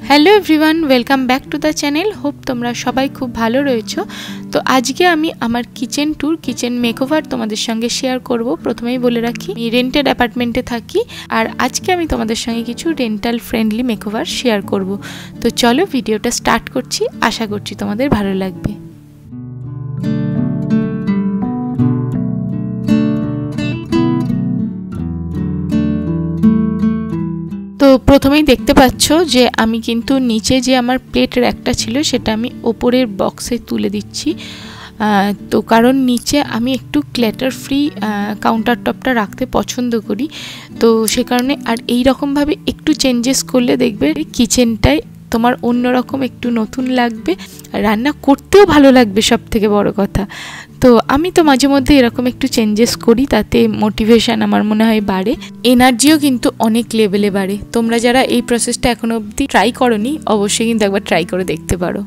Hello everyone welcome back to the channel hope तुम्हारा सबाई खूब भालो रयेछो। तो आज के आमी आमार किचेन टूर किचेन मेकओभार तोमादेर संगे शेयर करब। प्रथमेई बोले राखी आमी रेंटेड अपार्टमेंटे थाकी और आज के आमी तोमादेर संगे किछु रेंटल फ्रेंडलि मेकओभार शेयर करब। तो चलो भिडियोटा स्टार्ट करछि, आशा करछि तोमादेर भालो लागबे। तो प्रथमेई देखते पाच्छो जे आमी किन्तु नीचे जे आमार प्लेट रैकटा छिलो सेटा आमी ओपरेर बक्से तुले दिচ্ছি। तो कारण नीचे आमी एकटू क्लैटार फ्री काउंटार टपटा राखते पछंद करी। तो से कारणे आर एई रकम भावे एकटू चेंजेस करले देखबे किचेनटाय তোমার অন্যরকম একটু নতুন লাগবে, রান্না করতেও ভালো লাগবে সবথেকে বড় কথা। তো আমি তো মাঝে মধ্যে এরকম একটু চেঞ্জেস করি, তাতে মোটিভেশন আমার মনে হয় বাড়ে, এনার্জিও কিন্তু অনেক লেভেলে বাড়ে। তোমরা যারা এই প্রসেসটা এখনো অবধি ট্রাই করোনি অবশ্যই কিন্তু একবার ট্রাই করে দেখতে পারো।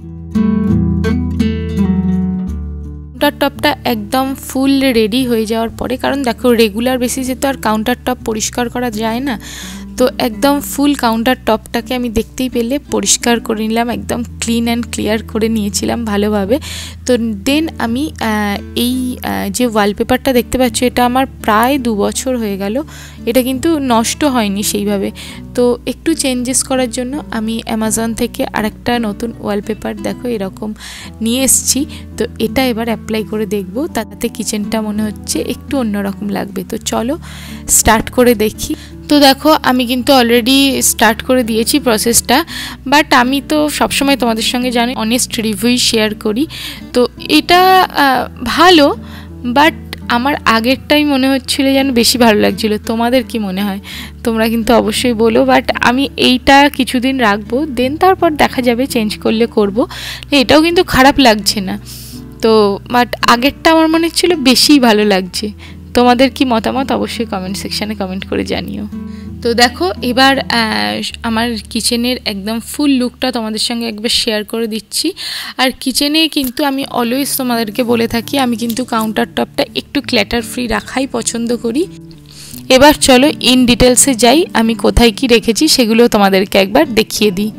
কাউন্টার টপটা একদম ফুল রেডি হয়ে যাওয়ার পরে, কারণ দেখো রেগুলার বেসিসে তো আর কাউন্টার টপ পরিষ্কার করা যায় না, তো একদম ফুল কাউন্টার টপটাকে আমি দেখতেই পেলে পরিষ্কার করে নিলাম, একদম ক্লিন অ্যান্ড ক্লিয়ার করে নিয়েছিলাম ভালোভাবে। তো দেন আমি এই যে ওয়ালপেপারটা দেখতে পাচ্ছ এটা আমার প্রায় 2 বছর হয়ে গেল, এটা কিন্তু নষ্ট হয়নি সেইভাবে। তো একটু চেঞ্জেস করার জন্য আমি অ্যামাজন থেকে আরেকটা নতুন ওয়ালপেপার দেখো এরকম নিয়ে এসেছি। তো এটা এবার অ্যাপ্লাই করে দেখব, তাতে কিচেনটা মনে হচ্ছে একটু অন্যরকম লাগবে। তো চলো স্টার্ট করে দেখি। তো দেখো আমি কিন্তু অলরেডি স্টার্ট করে দিয়েছি প্রসেসটা, বাট আমি তো সবসময় তোমাদের সঙ্গে জানি অনেস্ট রিভিউ শেয়ার করি। তো এটা ভালো, বাট আমার আগেরটাই মনে হচ্ছিল যেন বেশি ভালো লাগছিল। তোমাদের কি মনে হয় তোমরা কিন্তু অবশ্যই বলো। বাট আমি এইটা কিছুদিন রাখবো, দেন তারপর দেখা যাবে চেঞ্জ করলে করব। এটাও কিন্তু খারাপ লাগছে না, তো বাট আগেরটা আমার মনে হচ্ছিল বেশি ভালো লাগছে। তোমাদের কি মতামত অবশ্যই কমেন্ট সেকশানে কমেন্ট করে জানিও। তো দেখো এবার আমার কিচেনের একদম ফুল লুকটা তোমাদের সঙ্গে একবার শেয়ার করে দিচ্ছি। আর কিচেনে কিন্তু আমি অলওয়েজ তোমাদেরকে বলে থাকি আমি কিন্তু কাউন্টার টপটা একটু ক্ল্যাটার ফ্রি রাখাই পছন্দ করি। এবার চলো ইন ডিটেলসে যাই, আমি কোথায় কি রেখেছি সেগুলো তোমাদেরকে একবার দেখিয়ে দিই।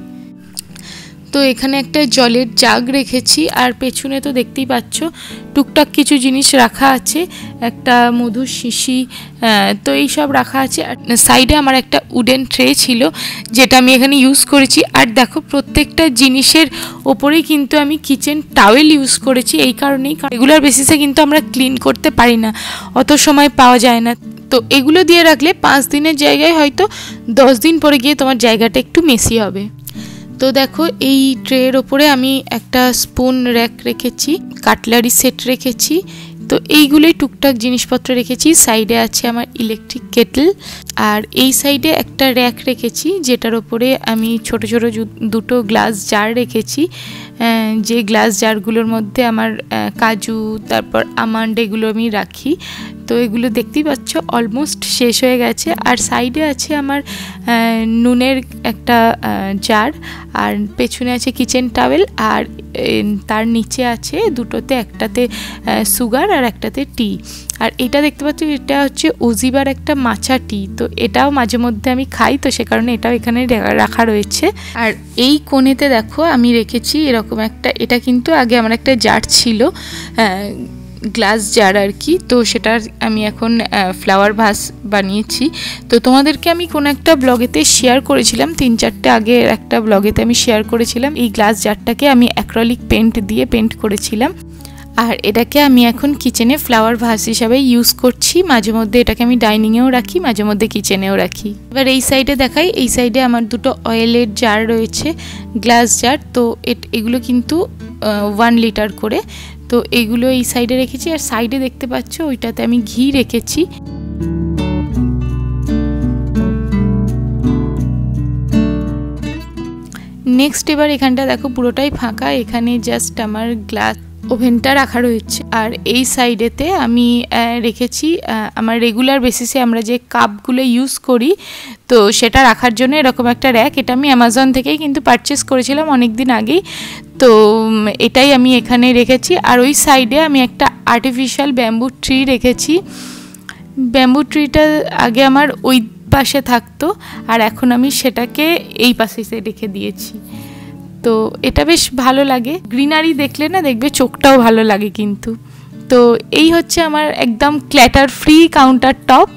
তো এখানে একটা জলের জাগ রেখেছি, আর পেছনে তো দেখতেই পাচ্ছ টুকটাক কিছু জিনিস রাখা আছে, একটা মধুর শিশি, তো এই সব রাখা আছে। আর সাইডে আমার একটা উডেন ট্রে ছিল যেটা আমি এখানে ইউজ করেছি। আর দেখো প্রত্যেকটা জিনিসের ওপরেই কিন্তু আমি কিচেন টাওয়েল ইউজ করেছি, এই কারণেই রেগুলার বেসিসে কিন্তু আমরা ক্লিন করতে পারি না, অত সময় পাওয়া যায় না। তো এগুলো দিয়ে রাখলে 5 দিনের জায়গায় হয়তো 10 দিন পরে গিয়ে তোমার জায়গাটা একটু মেসি হবে। তো দেখো এই ট্রের ওপরে আমি একটা স্পুন র্যাক রেখেছি, কাটলারি সেট রেখেছি, তো এইগুলোই টুকটাক জিনিসপত্র রেখেছি। সাইডে আছে আমার ইলেকট্রিক কেটল, আর এই সাইডে একটা র্যাক রেখেছি যেটার ওপরে আমি ছোট ছোট দুটো গ্লাস জার রেখেছি, যে গ্লাস জারগুলোর মধ্যে আমার কাজু তারপর আমন্ড এগুলো আমি রাখি। তো এগুলো দেখতেই পাচ্ছ অলমোস্ট শেষ হয়ে গেছে। আর সাইডে আছে আমার নুনের একটা জার, আর পেছনে আছে কিচেন টাওয়েল, আর তার নিচে আছে দুটোতে, একটাতে সুগার আর একটাতে টি। আর এটা দেখতে পাচ্ছ এটা হচ্ছে ওজিবার একটা মাচা টি, তো এটাও মাঝে মধ্যে আমি খাই, তো সে কারণে এটাও এখানে রাখা রয়েছে। আর এই কোণেতে দেখো আমি রেখেছি এরকম একটা, এটা কিন্তু আগে আমার একটা জার ছিল গ্লাস জার আর কি, তো সেটার আমি এখন ফ্লাওয়ার ভাস বানিয়েছি। তো তোমাদেরকে আমি কোনো একটা ব্লগেতে শেয়ার করেছিলাম, 3-4টে আগে একটা ব্লগেতে আমি শেয়ার করেছিলাম এই গ্লাস জারটাকে আমি অ্যাক্রিলিক পেন্ট দিয়ে পেন্ট করেছিলাম। আর এটাকে আমি এখন কিচেনে ফ্লাওয়ার ভাস হিসাবে ইউজ করছি, মাঝে মধ্যে এটাকে আমি ডাইনিংয়েও রাখি, মাঝে মধ্যে কিচেনেও রাখি। এবার এই সাইডে দেখাই, এই সাইডে আমার দুটো অয়েলের জার রয়েছে, গ্লাস জার। তো এগুলো কিন্তু 1 লিটার করে, তো এগুলো এই সাইডে রেখেছি। আর সাইডে দেখতে পাচ্ছ ওইটাতে আমি ঘি রেখেছি। নেক্সট এবার এখানটা দেখো পুরোটাই ফাঁকা, এখানে জাস্ট আমার গ্লাস ওভেনটা রাখা রয়েছে। আর এই সাইডেতে আমি রেখেছি আমার রেগুলার বেসিসে আমরা যে কাপগুলো ইউজ করি, তো সেটা রাখার জন্য এরকম একটা র্যাক, এটা আমি অ্যামাজন থেকেই কিন্তু পারচেস করেছিলাম অনেক দিন আগেই। তো এটাই আমি এখানে রেখেছি। আর ওই সাইডে আমি একটা আর্টিফিশিয়াল ব্যাম্বু ট্রি রেখেছি। ব্যাম্বু ট্রিটা আগে আমার ওই পাশে থাকতো, আর এখন আমি সেটাকে এই পাশে রেখে দিয়েছি। তো এটা বেশ ভালো লাগে, গ্রিনারি দেখলে না দেখবে চোখটাও ভালো লাগে কিন্তু। তো এই হচ্ছে আমার একদম ক্ল্যাটার ফ্রি কাউন্টার টপ।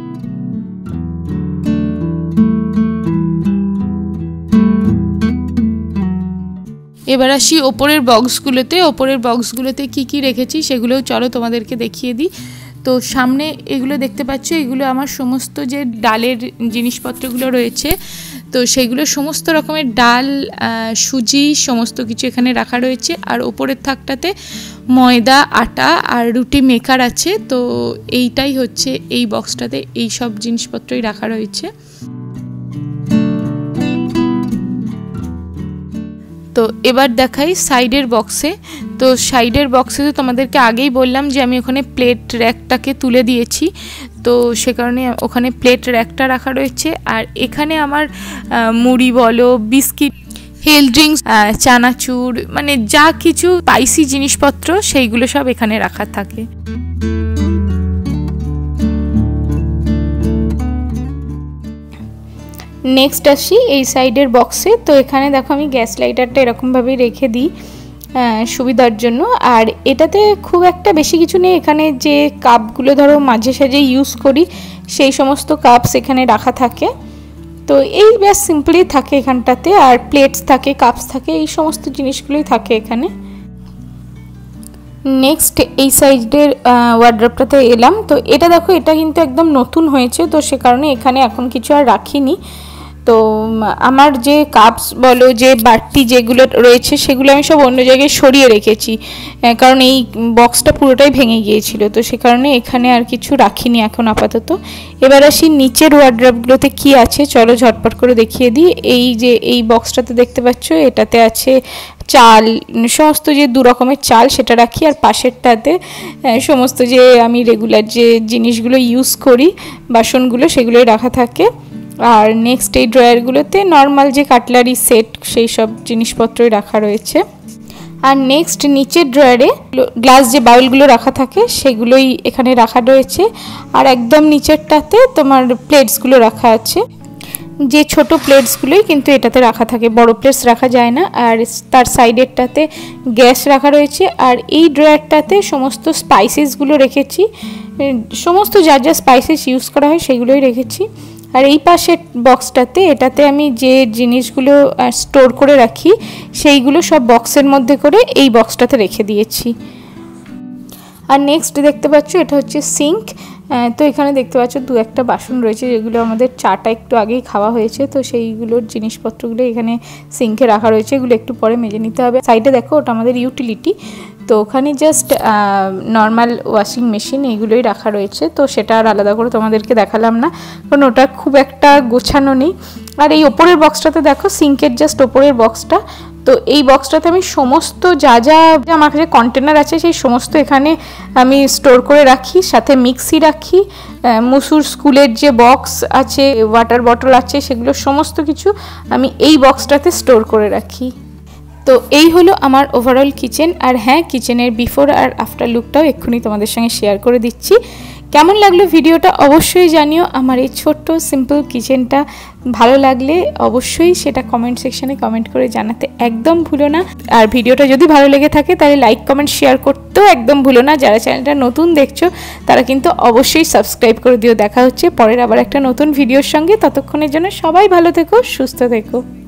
এবার আসি ওপরের বক্সগুলোতে কি কি রেখেছি সেগুলোও চলো তোমাদেরকে দেখিয়ে দিই। তো সামনে এগুলো দেখতে পাচ্ছ, এগুলো আমার সমস্ত যে ডালের জিনিসপত্রগুলো রয়েছে, তো সেগুলো সমস্ত রকমের ডাল, সুজি সমস্ত কিছু এখানে রাখা রয়েছে। আর ওপরের থাকটাতে ময়দা, আটা আর রুটি মেকার আছে। তো এইটাই হচ্ছে এই বক্সটাতে এই সব জিনিসপত্রই রাখা রয়েছে। তো এবার দেখাই সাইডের বক্সে। তো সাইডের বক্সে তো তোমাদেরকে আগেই বললাম যে আমি ওখানে প্লেট র্যাকটাকে তুলে দিয়েছি, তো সে কারণে ওখানে প্লেট র্যাকটা রাখা রয়েছে। আর এখানে আমার মুড়ি বলো, বিস্কিট, হেলথ ড্রিঙ্কস, চানাচুর, মানে যা কিছু স্পাইসি জিনিসপত্র সেইগুলো সব এখানে রাখা থাকে। নেক্সট আসি এই সাইডের বক্সে। তো এখানে দেখো আমি গ্যাস লাইটারটা এরকমভাবেই রেখে দিই সুবিধার জন্য। আর এটাতে খুব একটা বেশি কিছু নেই, এখানে যে কাপগুলো ধরো মাঝে সাঝে ইউজ করি সেই সমস্ত কাপস এখানে রাখা থাকে। তো এই বেশ সিম্পলি থাকে এখানটাতে। আর প্লেটস থাকে, কাপস থাকে, এই সমস্ত জিনিসগুলোই থাকে এখানে। নেক্সট এই সাইডের ওয়ার্ড্রপটাতে এলাম। তো এটা দেখো, এটা কিন্তু একদম নতুন হয়েছে, তো সে কারণে এখানে এখন কিছু আর রাখিনি। তো আমার যে কাপস বলো, যে বাটি যেগুলো রয়েছে সেগুলো আমি সব অন্য জায়গায় সরিয়ে রেখেছি, কারণ এই বক্সটা পুরোটাই ভেঙে গিয়েছিল। তো সে কারণে এখানে আর কিছু রাখিনি এখন আপাতত। এবার আসি নিচের ওয়ার্ড্রপগুলোতে কি আছে, চলো ঝটপট করে দেখিয়ে দিই। এই যে এই বক্সটাতে দেখতে পাচ্ছ, এটাতে আছে চাল, সমস্ত যে দু রকমের চাল সেটা রাখি। আর পাশেরটাতে সমস্ত যে আমি রেগুলার যে জিনিসগুলো ইউজ করি, বাসনগুলো, সেগুলোই রাখা থাকে। আর নেক্সট এই ড্রয়ারগুলোতে নর্মাল যে কাটলারি সেট সেই সব জিনিসপত্রই রাখা রয়েছে। আর নেক্সট নিচের ড্রয়ারে গ্লাস যে বাউলগুলো রাখা থাকে সেগুলোই এখানে রাখা রয়েছে। আর একদম নিচেরটাতে তোমার প্লেটসগুলো রাখা আছে, যে ছোট প্লেটসগুলোই কিন্তু এটাতে রাখা থাকে, বড় প্লেটস রাখা যায় না। আর তার সাইডেরটাতে গ্যাস রাখা রয়েছে। আর এই ড্রয়ারটাতে সমস্ত স্পাইসেসগুলো রেখেছি, সমস্ত যা যা স্পাইসেস ইউজ করা হয় সেগুলোই রেখেছি। আর এই পাশের বক্সটাতে, এটাতে আমি যে জিনিসগুলো স্টোর করে রাখি সেইগুলো সব বক্সের মধ্যে করে এই বক্সটাতে রেখে দিয়েছি। আর নেক্সট দেখতে পাচ্ছ, এটা হচ্ছে সিঙ্ক। তো এখানে দেখতে পাচ্ছ দু একটা বাসন রয়েছে, যেগুলো আমাদের চাটা একটু আগেই খাওয়া হয়েছে, তো সেইগুলোর জিনিসপত্রগুলো এখানে সিঙ্কে রাখা রয়েছে, এগুলো একটু পরে মেজে নিতে হবে। সাইডে দেখো, ওটা আমাদের ইউটিলিটি, তো ওখানে জাস্ট নর্মাল ওয়াশিং মেশিন এইগুলোই রাখা রয়েছে। তো সেটা আর আলাদা করে তোমাদেরকে দেখালাম না, কারণ ওটা খুব একটা গোছানো নেই। আর এই ওপরের বক্সটাতে দেখো, সিঙ্কের জাস্ট ওপরের বক্সটা, তো এই বক্সটাতে আমি সমস্ত যা যা আমার কাছে কন্টেনার আছে সেই সমস্ত এখানে আমি স্টোর করে রাখি। সাথে মিক্সি রাখি, মুসুর স্কুলের যে বক্স আছে, ওয়াটার বটল আছে, সেগুলো সমস্ত কিছু আমি এই বক্সটাতে স্টোর করে রাখি। তো এই হলো আমার ওভারঅল কিচেন। আর হ্যাঁ, কিচেনের বিফোর আর আফটার লুকটাও এক্ষুনি তোমাদের সঙ্গে শেয়ার করে দিচ্ছি। কেমন লাগলো ভিডিওটা অবশ্যই জানিও। আমার এই ছোট্ট সিম্পল কিচেনটা ভালো লাগলে অবশ্যই সেটা কমেন্ট সেকশানে কমেন্ট করে জানাতে একদম ভুলো না। আর ভিডিওটা যদি ভালো লেগে থাকে তাহলে লাইক, কমেন্ট, শেয়ার করতেও একদম ভুলো না। যারা চ্যানেলটা নতুন দেখছো তারা কিন্তু অবশ্যই সাবস্ক্রাইব করে দিও। দেখা হচ্ছে পরের আবার একটা নতুন ভিডিওর সঙ্গে। ততক্ষণের জন্য সবাই ভালো থেকো, সুস্থ থেকো।